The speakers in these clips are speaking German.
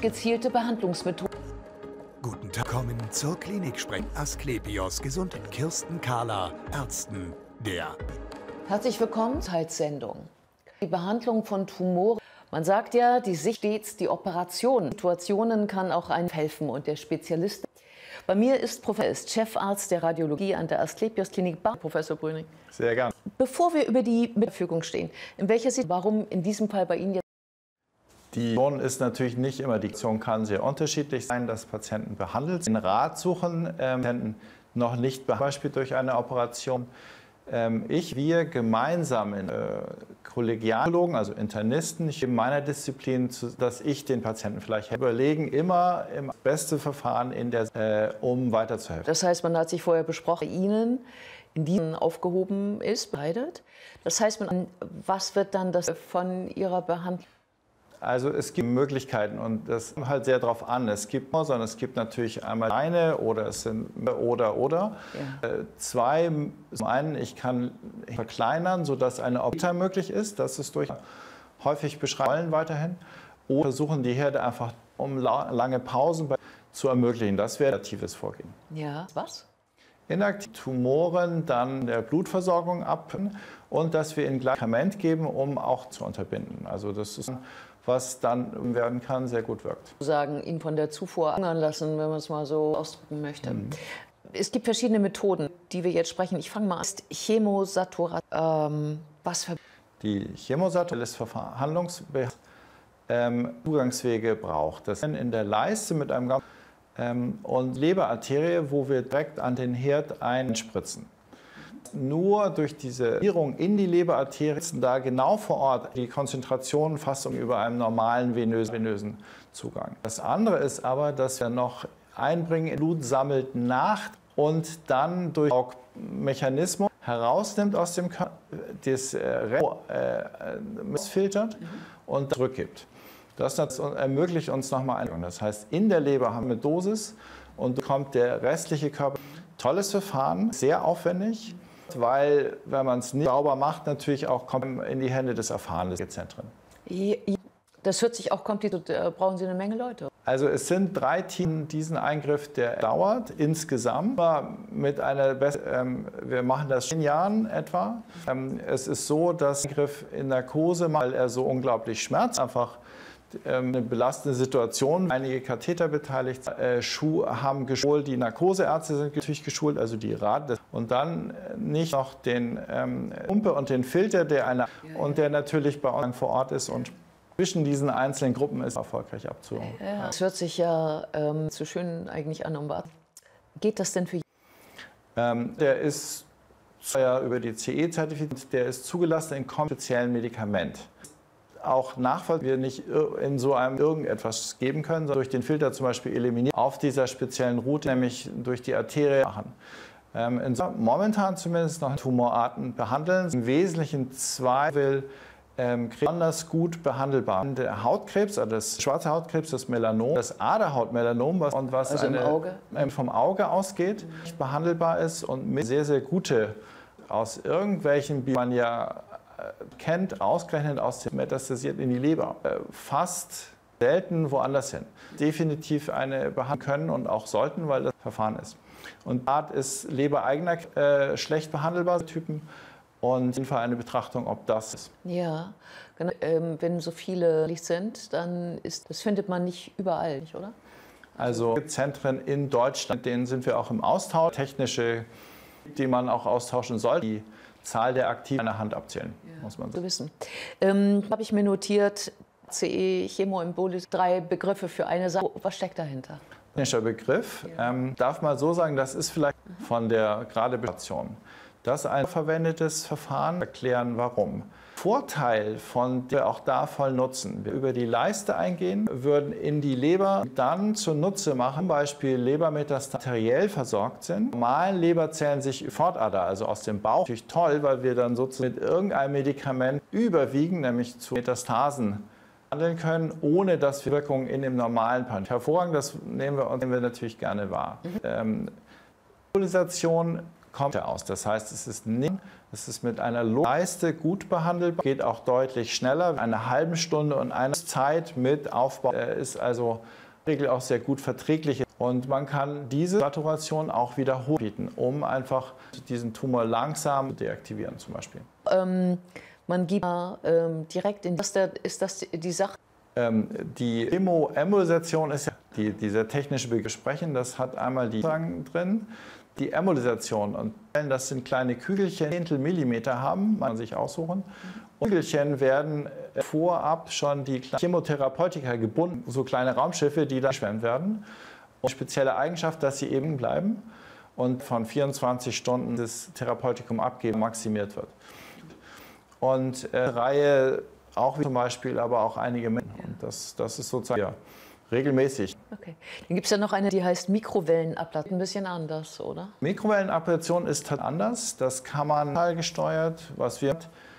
gezielte Behandlungsmethoden. Guten Tag, kommen zur Klinik sprechen Asklepios, gesund Kirsten Kahler, Ärzten der. Herzlich willkommen zur Heilsendung. Die Behandlung von Tumoren. Man sagt ja, die Sicht stets die Operation. Situationen kann auch einem helfen und der Spezialist. Bei mir ist Chefarzt der Radiologie an der Asklepios Klinik Bad, Professor Brüning. Sehr gern. Bevor wir über die Verfügung stehen, in welcher warum in diesem Fall bei Ihnen jetzt? Die Option ist natürlich nicht immer, die Option kann sehr unterschiedlich sein, dass Patienten behandelt sind. Den Rat suchen, Patienten noch nicht behandelt, zum Beispiel durch eine Operation. Wir gemeinsam in Kollegiologen, also Internisten, in meiner Disziplin, dass ich den Patienten vielleicht überlegen, immer im beste Verfahren, um weiterzuhelfen. Das heißt, man hat sich vorher besprochen, bei Ihnen in diesen aufgehoben ist, bereitet. Das heißt, was wird dann das von Ihrer Behandlung? Also es gibt Möglichkeiten und das kommt halt sehr darauf an. Es gibt natürlich einmal eine oder es sind oder. Ja. Zwei, zum einen, ich kann verkleinern, sodass eine Operation möglich ist. Das ist durch häufig beschreiben weiterhin. Oder versuchen die Herde einfach, um lange Pausen zu ermöglichen. Das wäre ein aktives Vorgehen. Ja, was? Inaktive Tumoren dann der Blutversorgung ab und dass wir ihnen gleich Medikament geben, um auch zu unterbinden. Also das ist was dann werden kann, sehr gut wirkt. Sagen, ihn von der Zufuhr angern lassen, wenn man es mal so ausdrücken möchte. Es gibt verschiedene Methoden, die wir jetzt sprechen. Ich fange mal an. Chemosaturation. Die Chemosaturation ist Zugangswege braucht. Das in der Leiste mit einem und Leberarterie, wo wir direkt an den Herd einspritzen. Nur durch diese Irrung in die Leberarterie ist da genau vor Ort die Konzentration fast über einem normalen venösen Zugang. Das andere ist aber, dass wir noch einbringen, Blut sammelt nach und dann durch Mechanismus herausnimmt aus dem Körper, das filtert und zurückgibt. Das ermöglicht uns nochmal eine. Das heißt, in der Leber haben wir eine Dosis und bekommt der restliche Körper. Tolles Verfahren, sehr aufwendig. Weil, wenn man es nicht sauber macht, natürlich auch kommt in die Hände des erfahrenen Zentren. Das hört sich auch kompliziert, da brauchen Sie eine Menge Leute. Also es sind 3 Teams, diesen Eingriff, der dauert insgesamt. Wir machen das in Jahren etwa. Es ist so, dass der Eingriff in Narkose, weil er so unglaublich schmerzt, einfach eine belastende Situation. Einige Katheter beteiligt, haben geschult, die Narkoseärzte sind natürlich geschult, also die Rat. Und dann nicht noch den Pumpe und den Filter, der natürlich bei uns vor Ort ist und zwischen diesen einzelnen Gruppen ist erfolgreich abzuholen. Ja, das hört sich ja so schön eigentlich an. Geht das denn für jeden? Der ist über die CE-Zertifikat, der ist zugelassen in kommerziellen Medikament. Auch nachvollziehbar, wir nicht in so einem irgendetwas geben können, sondern durch den Filter zum Beispiel eliminieren, auf dieser speziellen Route, nämlich durch die Arterie machen. Momentan zumindest noch Tumorarten behandeln. Im Wesentlichen 2 besonders gut behandelbar. Der Hautkrebs, also das schwarze Hautkrebs, das Melanom, das Aderhautmelanom, was also vom Auge ausgeht, nicht behandelbar ist und mit sehr, sehr gute aus irgendwelchen, die man ja kennt, ausgerechnet aus dem metastasiert in die Leber. Fast selten woanders hin. Definitiv eine behandeln können und auch sollten, weil das Verfahren ist. Und Art ist lebereigener schlecht behandelbare Typen und auf jeden Fall eine Betrachtung, ob das ist. Ja, genau. Wenn so viele sind, dann das findet man nicht überall, nicht, oder? Also Zentren in Deutschland, mit denen sind wir auch im Austausch, technische, die man auch austauschen sollte. Die Zahl der Aktiven an der Hand abzählen, muss man so wissen. Habe ich mir notiert, CE, Chemoembolis, 3 Begriffe für eine Sache. Was steckt dahinter? Technischer Begriff, darf man so sagen, das ist vielleicht von der gerade Betrachtung. Das ist ein verwendetes Verfahren, erklären warum. Vorteil von der auch da voll nutzen. Wir über die Leiste eingehen, würden in die Leber dann zunutze machen, zum Beispiel Lebermetastasen arteriell versorgt sind. Normalen Leberzellen sich Fortader, also aus dem Bauch, natürlich toll, weil wir dann sozusagen mit irgendeinem Medikament überwiegen, nämlich zu Metastasen handeln können, ohne dass wir Wirkungen in dem normalen Pan. Hervorragend, das nehmen wir natürlich gerne wahr. Embolisation kommt aus. Das heißt, es ist mit einer Leiste gut behandelbar, geht auch deutlich schneller. Eine halbe Stunde und eine Zeit mit Aufbau ist also in der Regel auch sehr gut verträglich. Und man kann diese Saturation auch wieder hochbieten, um einfach diesen Tumor langsam zu deaktivieren zum Beispiel. Man gibt direkt in ist das die Sache? Die Chemoembolisation ist ja dieser technische Begriff sprechen, das hat einmal die drin. Die Embolisation, und das sind kleine Kügelchen, Zehntel Millimeter haben, man kann sich aussuchen. Und Kügelchen werden vorab schon die Chemotherapeutika gebunden, so kleine Raumschiffe, die dann geschwemmt werden. Und spezielle Eigenschaft, dass sie eben bleiben und von 24 Stunden das Therapeutikum abgeben maximiert wird. Und Reihe auch wie zum Beispiel, aber auch einige Menschen. Und das ist sozusagen ja, regelmäßig. Okay. Dann gibt es ja noch eine, die heißt Mikrowellenablation. Ein bisschen anders, oder? Mikrowellenablation ist halt anders. Das kann man gesteuert, was wir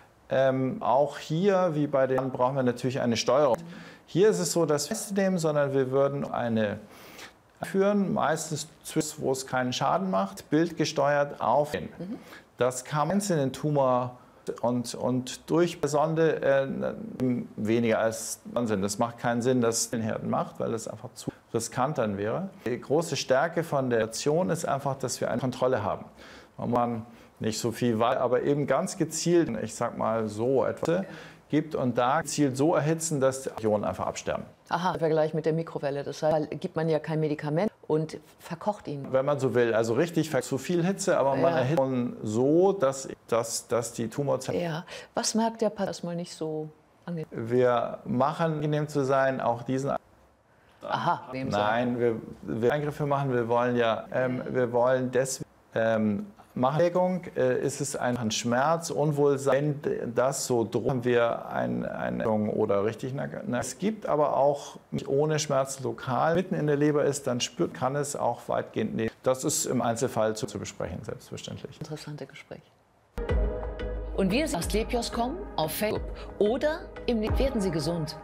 auch hier, wie bei den brauchen wir natürlich eine Steuerung. Hier ist es so, dass wir nicht nehmen, sondern wir würden eine führen, meistens wo es keinen Schaden macht, bildgesteuert auf. Das kann man einzelnen Tumor und durch Sonde weniger als Sinn. Das macht keinen Sinn, dass es den Herden macht, weil das einfach zu riskant dann wäre. Die große Stärke von der Aktion ist einfach, dass wir eine Kontrolle haben. Man nicht so viel, aber eben ganz gezielt, ich sag mal so etwas, gibt und da gezielt so erhitzen, dass die Ionen einfach absterben. Aha, im Vergleich mit der Mikrowelle. Das heißt, gibt man ja kein Medikament und verkocht ihn. Wenn man so will, also richtig zu viel Hitze, aber man erhitzt so, dass die Tumorzellen... Ja, was merkt der Patient erstmal nicht so angenehm? Wir machen, angenehm zu sein, auch diesen... Aha, nein, wir Eingriffe machen, wir wollen ja, wir wollen deswegen... Bewegung ist es ein Schmerz, Unwohlsein, das so drohen wir eine oder richtig. Es gibt aber auch ohne Schmerz lokal mitten in der Leber ist, dann kann es auch weitgehend nehmen. Das ist im Einzelfall zu besprechen, selbstverständlich. Interessante Gespräch. Und wir sind Asklepios.com auf Facebook oder im Werden Sie gesund.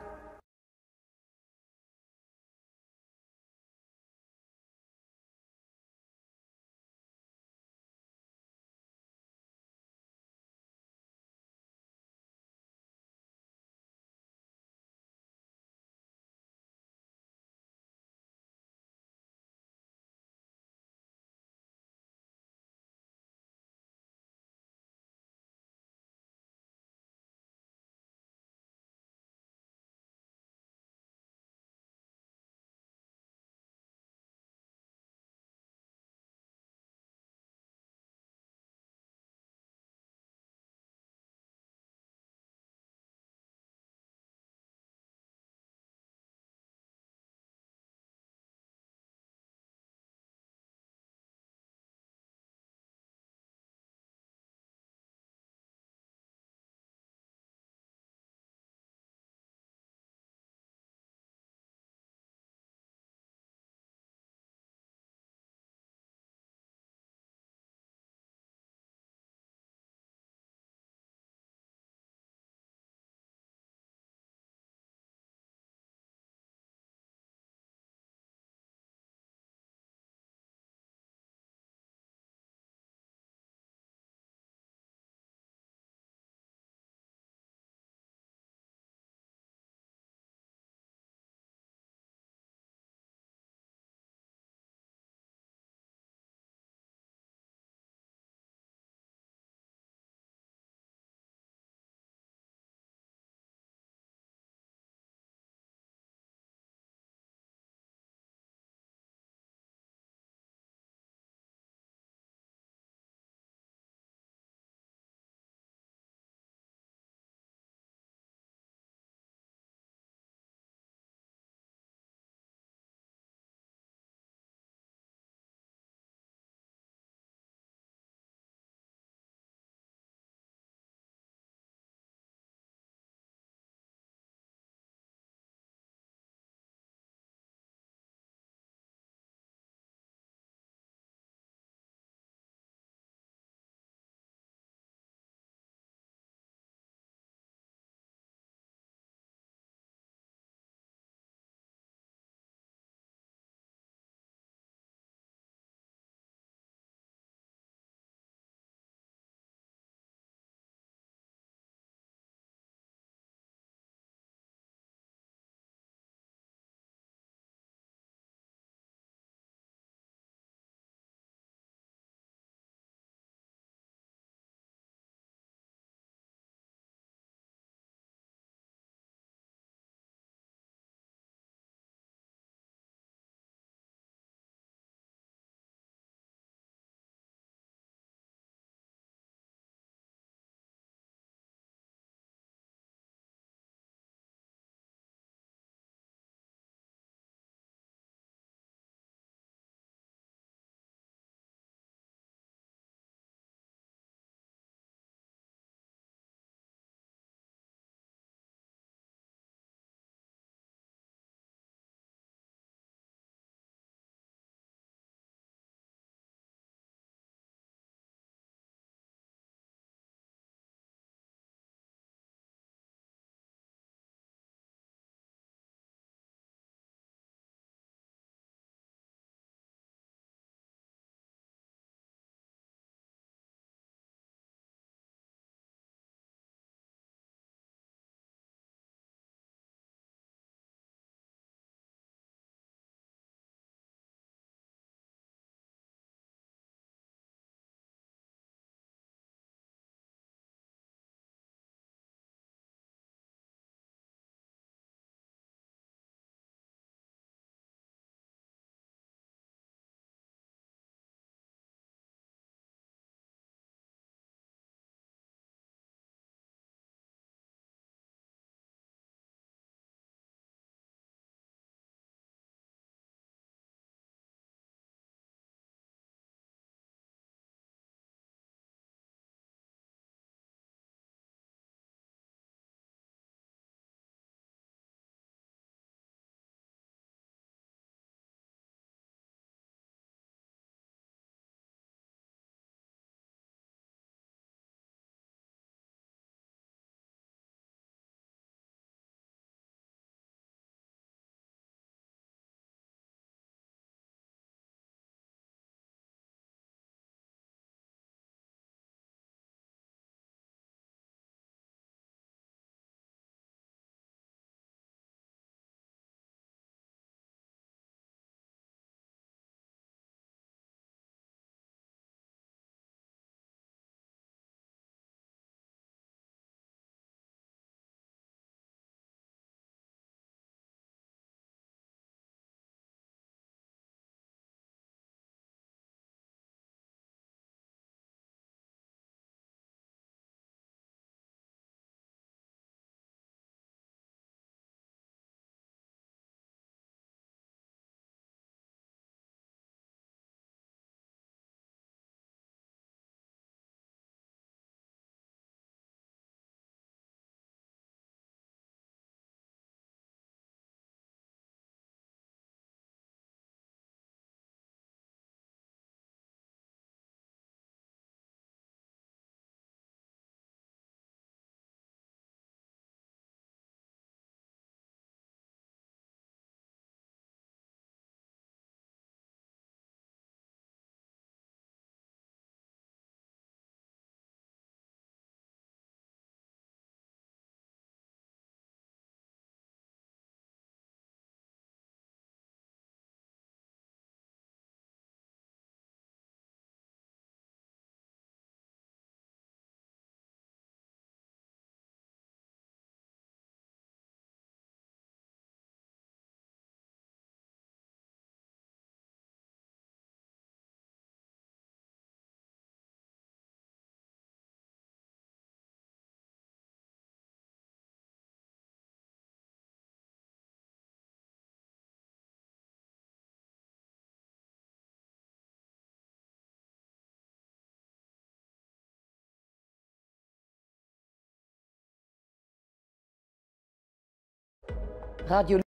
Radio